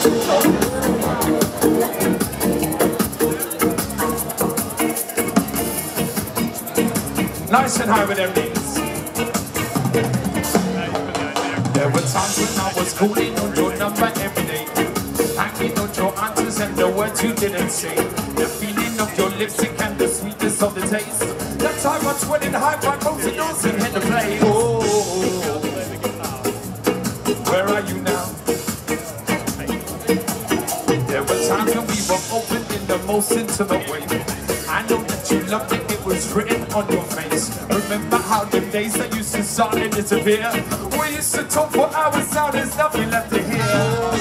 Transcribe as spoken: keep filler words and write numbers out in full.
Nice and high with their knees. There were times when I was calling on your number every day, hanging on your answers and the words you didn't say. The feeling of your lipstick and the sweetness of the taste. That time I went in high by both of yours and hit the play. Oh, where are you now? There were times when we were open in the most intimate way. I know that you loved it, it was written on your face. Remember how the days that used to start and disappear? We used to talk for hours, now there's nothing left to hear.